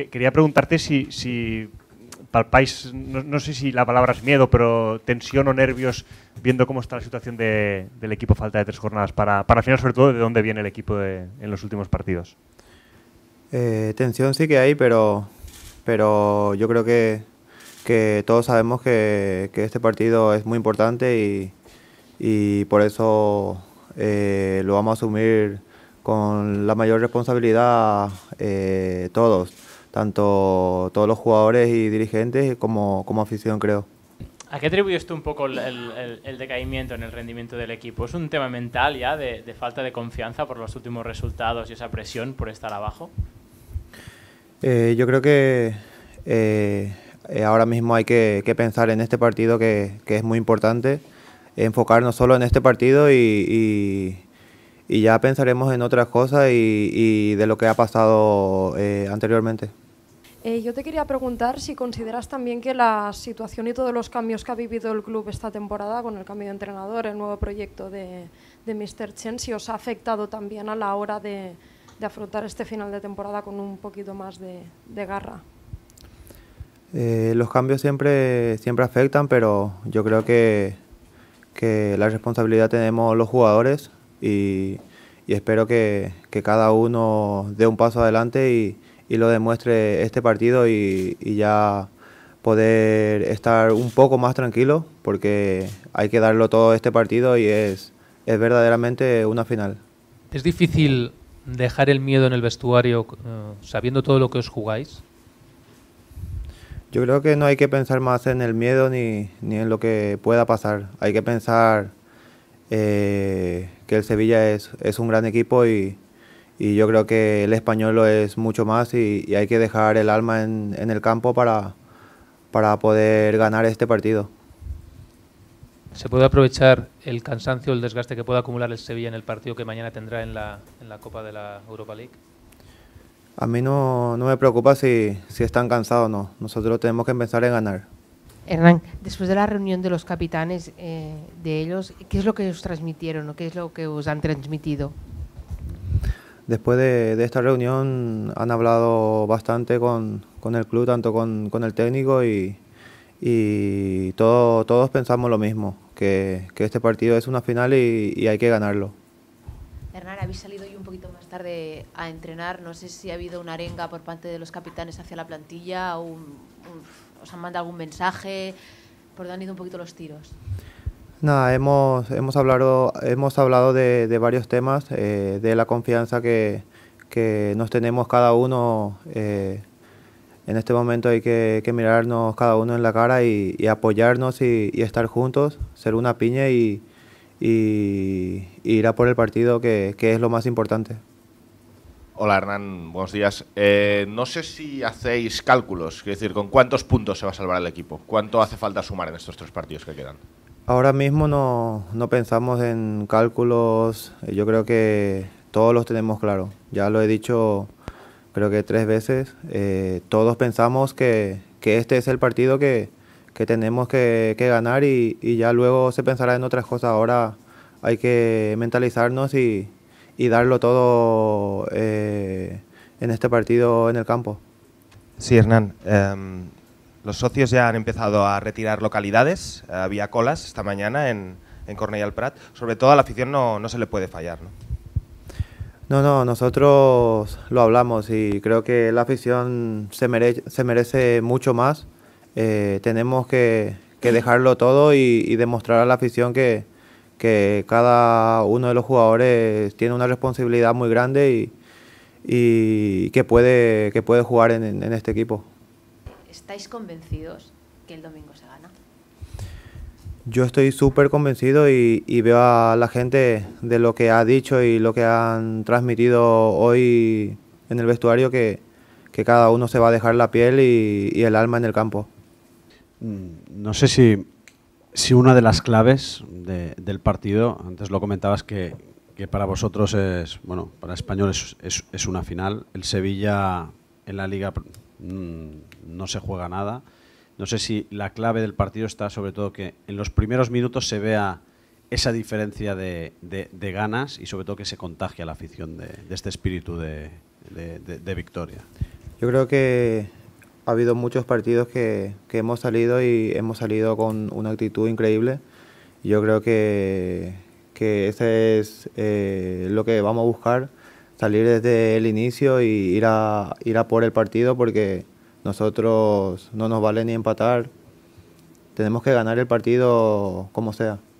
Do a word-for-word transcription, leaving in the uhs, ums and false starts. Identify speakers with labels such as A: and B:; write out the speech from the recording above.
A: que, quería preguntarte si, si palpáis, no, no sé si la palabra es miedo, pero tensión o nervios viendo cómo está la situación de, del equipo a falta de tres jornadas para, para al final, sobre todo, de dónde viene el equipo de, en los últimos partidos.
B: Eh, tensión sí que hay, pero, pero yo creo que, que todos sabemos que, que este partido es muy importante y, y por eso eh, lo vamos a asumir con la mayor responsabilidad eh, todos, tanto todos los jugadores y dirigentes como, como afición, creo.
C: ¿A qué atribuyes tú un poco el, el, el decaimiento en el rendimiento del equipo? ¿Es un tema mental ya de, de falta de confianza por los últimos resultados y esa presión por estar abajo?
B: Eh, yo creo que eh, ahora mismo hay que, que pensar en este partido que, que es muy importante, enfocarnos solo en este partido y, y, y ya pensaremos en otras cosas y, y de lo que ha pasado eh, anteriormente.
D: Eh, yo te quería preguntar si consideras también que la situación y todos los cambios que ha vivido el club esta temporada con el cambio de entrenador, el nuevo proyecto de, de míster Chen, si os ha afectado también a la hora de, de afrontar este final de temporada con un poquito más de, de garra.
B: Eh, los cambios siempre, siempre afectan, pero yo creo que, que la responsabilidad tenemos los jugadores y, y espero que, que cada uno dé un paso adelante y, y lo demuestre este partido y, y ya poder estar un poco más tranquilo porque hay que darlo todo este partido y es, es verdaderamente una final.
E: ¿Es difícil dejar el miedo en el vestuario uh, sabiendo todo lo que os jugáis?
B: Yo creo que no hay que pensar más en el miedo ni, ni en lo que pueda pasar. Hay que pensar eh, que el Sevilla es, es un gran equipo y, y yo creo que el Español lo es mucho más y, y hay que dejar el alma en, en el campo para, para poder ganar este partido.
E: ¿Se puede aprovechar el cansancio, el desgaste que pueda acumular el Sevilla en el partido que mañana tendrá en la, en la Copa de la Europa League?
B: A mí no, no me preocupa si, si están cansados o no. Nosotros tenemos que empezar a ganar.
F: Hernán, después de la reunión de los capitanes, eh, de ellos, ¿qué es lo que os transmitieron o qué es lo que os han transmitido?
B: Después de, de esta reunión han hablado bastante con, con el club, tanto con, con el técnico y, y todo, todos pensamos lo mismo, que, que este partido es una final y, y hay que ganarlo.
G: Hernán, habéis salido hoy un poquito más tarde a entrenar. No sé si ha habido una arenga por parte de los capitanes hacia la plantilla o un, un, os han mandado algún mensaje. ¿Por dónde han ido un poquito los tiros?
B: Nada, hemos, hemos hablado, hemos hablado de, de varios temas, eh, de la confianza que, que nos tenemos cada uno. Eh, en este momento hay que, que mirarnos cada uno en la cara y, y apoyarnos y, y estar juntos, ser una piña y, y, y ir a por el partido, que, que es lo más importante.
H: Hola Hernán, buenos días. Eh, no sé si hacéis cálculos, es decir, ¿con cuántos puntos se va a salvar el equipo? ¿Cuánto hace falta sumar en estos tres partidos que quedan?
B: Ahora mismo no, no pensamos en cálculos, yo creo que todos los tenemos claros. Ya lo he dicho creo que tres veces, eh, todos pensamos que, que este es el partido que, que tenemos que, que ganar y, y ya luego se pensará en otras cosas. Ahora hay que mentalizarnos y, y darlo todo eh, en este partido en el campo.
I: Sí, Hernán. Um, los socios ya han empezado a retirar localidades. Uh, había colas esta mañana en, en Cornellà al Prat. Sobre todo a la afición no, no se le puede fallar, ¿no?
B: No, no, nosotros lo hablamos y creo que la afición se merece, se merece mucho más. Eh, tenemos que, que dejarlo todo y, y demostrar a la afición que, que cada uno de los jugadores tiene una responsabilidad muy grande y, y que, puede, que puede jugar en, en este equipo.
G: ¿Estáis convencidos que el domingo se gana?
B: Yo estoy súper convencido y, y veo a la gente de lo que ha dicho y lo que han transmitido hoy en el vestuario que, que cada uno se va a dejar la piel y, y el alma en el campo.
J: No sé si, si una de las claves de, del partido, antes lo comentabas que, que para vosotros es, bueno, para Español es, es, es una final. El Sevilla en la Liga mmm, no se juega nada. No sé si la clave del partido está sobre todo que en los primeros minutos se vea esa diferencia de, de, de ganas y sobre todo que se contagie a la afición de, de este espíritu de, de, de, de victoria.
B: Yo creo que ha habido muchos partidos que, que hemos salido y hemos salido con una actitud increíble. Yo creo que, que ese es eh, lo que vamos a buscar, salir desde el inicio y ir a, ir a por el partido, porque nosotros no nos vale ni empatar, tenemos que ganar el partido como sea.